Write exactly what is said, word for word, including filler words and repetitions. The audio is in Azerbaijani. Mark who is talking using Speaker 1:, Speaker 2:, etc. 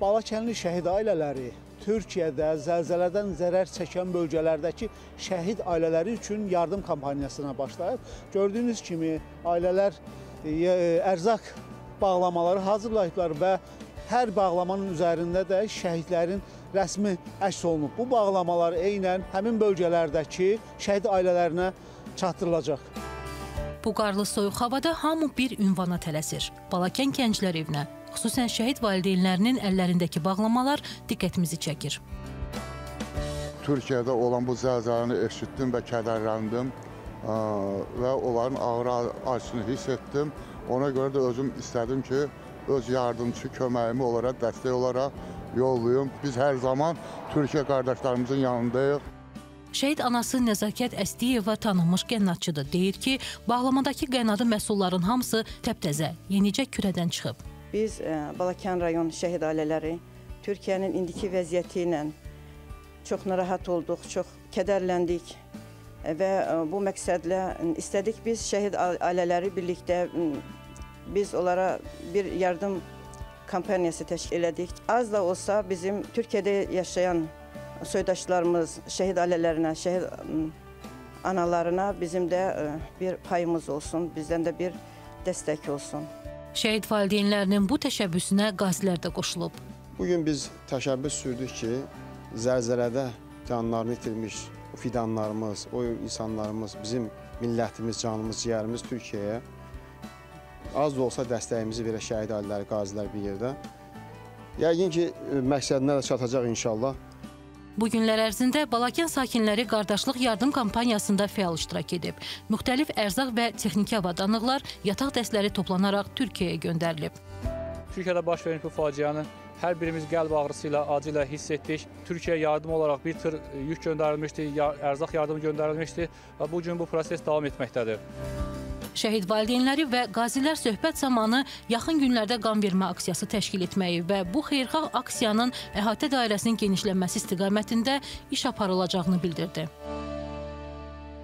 Speaker 1: Balakənli şəhid ailələri Türkiyədə zəlzələdən zərər çəkən bölgələrdəki şəhid ailələri üçün yardım kampaniyasına başlayıb. Gördüyünüz kimi ailələr ərzaq bağlamaları hazırlayıblar və hər bağlamanın üzərində də şəhidlərin rəsmi əks olunub. Bu bağlamalar eynən həmin bölgələrdəki şəhid ailələrinə çatdırılacaq.
Speaker 2: Bu qarlı soyuq havada hamı bir ünvana tələsir. Balakən Gənclər Evinə, xüsusən şəhid valideynlərinin əllərindəki bağlamalar diqqətimizi çəkir.
Speaker 3: Türkiyədə olan bu zəlzələni eşitdim və kədərləndim və onların ağır acısını hiss etdim. Ona görə də özüm istədim ki, öz yardımçı köməyimi olaraq, dəstək olaraq yollayım. Biz hər zaman Türkiyə qardaşlarımızın yanındayıq.
Speaker 2: Şəhid anası Nəzakət Əstiyeva tanınmış qənnaçıdır. Deyir ki, bağlamadakı qənnadı məhsulların hamısı təptəzə, yenicə kürədən çıxıb.
Speaker 4: Biz Balakən rayon şəhid ailələri Türkiyənin indiki vəziyyəti ilə çox narahat olduq, çox kədərləndik və bu məqsədlə istədik biz şəhid ailələri birlikdə biz onlara bir yardım kampaniyası təşkil elədik. Az da olsa bizim Türkiyədə yaşayan soydaşlarımız, şəhid ailələrinə, şəhid analarına bizim də bir payımız olsun, bizdən də bir dəstək olsun.
Speaker 2: Şəhid valideynlərinin bu təşəbbüsünə qazilər də qoşulub.
Speaker 5: Bugün biz təşəbbüs sürdük ki, zəlzələdə canlarını itirmiş fidanlarımız, o insanlarımız, bizim millətimiz, canımız, ciyərimiz Türkiyəyə az da olsa dəstəyimizi verə şəhid ailələri, qazilər bir yerdə. Yəqin ki, məqsədinə də çatacaq inşallah.
Speaker 2: Bu günlər ərzində Balakən sakinləri qardaşlıq yardım kampaniyasında fəal iştirak edib. Müxtəlif ərzaq və texniki avadanlıqlar, yataq dəstləri toplanaraq Türkiyəyə göndərilib.
Speaker 6: Türkiyədə baş vermiş bu faciəni hər birimiz qəlb ağrısı ilə, acı ilə hiss etdik. Türkiyəyə yardım olaraq bir tır yük göndərilmişdi, ərzaq yardımı göndərilmişdi və bu gün bu proses davam etməkdədir.
Speaker 2: Şəhid valideynləri və qazilər söhbət zamanı yaxın günlərdə qan vermə aksiyası təşkil etməyi və bu xeyirxah aksiyanın əhatə dairəsinin genişlənməsi istiqamətində iş aparılacağını bildirdi.